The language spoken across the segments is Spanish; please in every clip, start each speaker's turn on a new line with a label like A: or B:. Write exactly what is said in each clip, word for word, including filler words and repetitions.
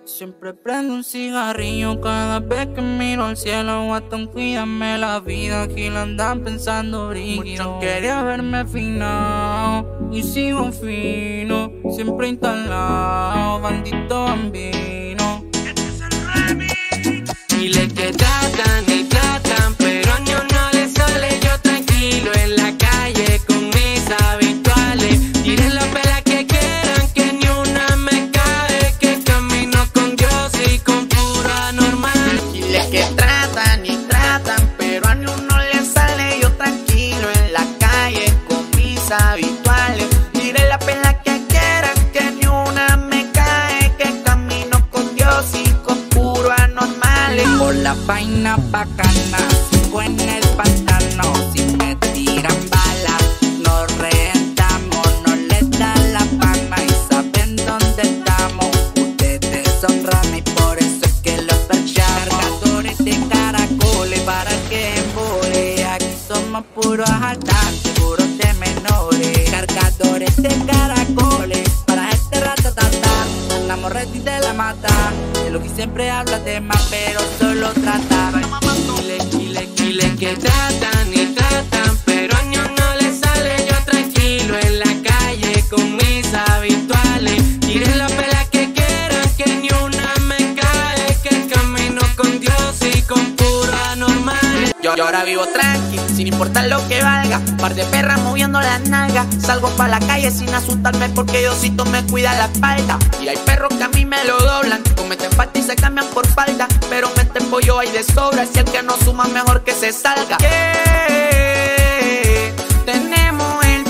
A: Siempre prendo un cigarrillo cada vez que miro al cielo. Guatón, cuídame la vida, aquí la andan pensando brígido. Mucho quería verme afinado y sigo fino, siempre instalado, bandito bambino.
B: Este es el remix.
A: Dile que tratan y tratan, pero a Ño no le sale. Yo tranquilo en la calle con mis habituales. Tiren la pela que quieran, que ni una me cae, que camino con Dios y con puro anormal.
C: Dile que tratan y tratan, pero a Ño no le sale. Yo tranquilo en la calle con mis habituales. Tiren la pela que quieran, que ni una me cae, que camino con Dios y con puro anormal.
A: Por la vaina bacana, sigo en el pantano. Si me tiran balas, nos reventamos. No les da la pana y saben dónde estamos. Ustedes son ranas y por eso es que los perchamos. Cargadores de caracoles para que embole. Aquí somos puros asaltantes, puros de menores. Cargadores de caracoles para este ratatata. Andamos ready de la mata. De lo que siempre habla de más, pero solo trata. Dile, dile, dile que tratan y tratan, pero a Ño no le sale. Yo tranquilo en la calle con mis habituales. Tiren la pela que quieran, que ni una me cae, que camino con Dios y con puro anormal.
C: Yo, yo ahora vivo tranqui, sin importar lo que valga. Par de perras moviendo las nalgas. Salgo pa' la calle sin asustarme porque Diosito me cuida la espalda. Y hay perros que a mí me lo doblan, cometen falta y se cambian por falda. Pero meten pollo hay de sobra, si el que no suma mejor que se salga. Que tenemos el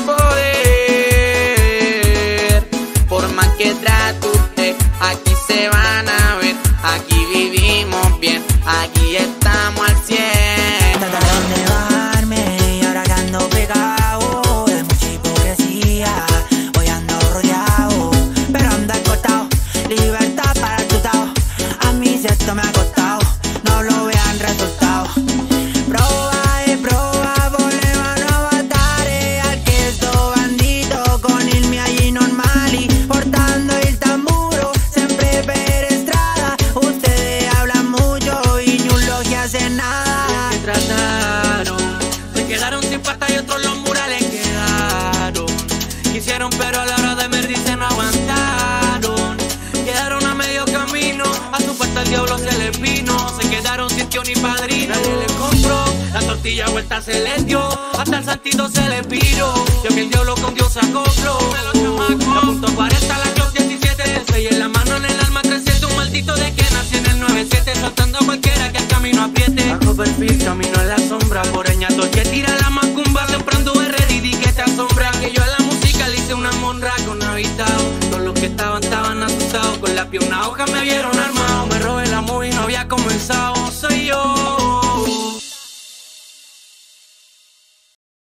C: poder, por más que trate usted, aquí se van a ver. Aquí vivimos bien, aquí estamos al cien.
D: Trataron de bajarme y ahora que ando pegado. De mucha hipocresía, hoy ando rodeado, pero ando acostado. Libertad para el tutao, a mí si esto me ha costado, no lo vean resultado. Proba y proba, volvemos a matar al que esto bandito, con el mi allí normal y portando el tamburo, siempre perestrada. Ustedes hablan mucho y ni un lo que hace nada.
A: Que trataron, se quedaron sin pata y otros los murales quedaron. Quisieron pero a la hora de medirse no aguantaron. Quedaron a medio camino, a su puerta el diablo se les vino. Se quedaron sin tío ni padrino, nadie les compró. La tortilla vuelta se les dio, hasta el santito se les viró. Yo que el diablo con Dios se acopló. La punto cuarenta, la Glock diecisiete, seis en la mano, en el alma trescientos. Un maldito de que nació en el noventa y siete, soltando cualquiera que el camino apriete. Bajo perfil, camino en la sombra, por el ñato que tira la macumba. Siempre anduve ready, que te asombra. Que yo a la música le hice una monra con habitado. Todos los que estaban, estaban asustados. Con la pie una hoja me vieron armado. Me robé la movie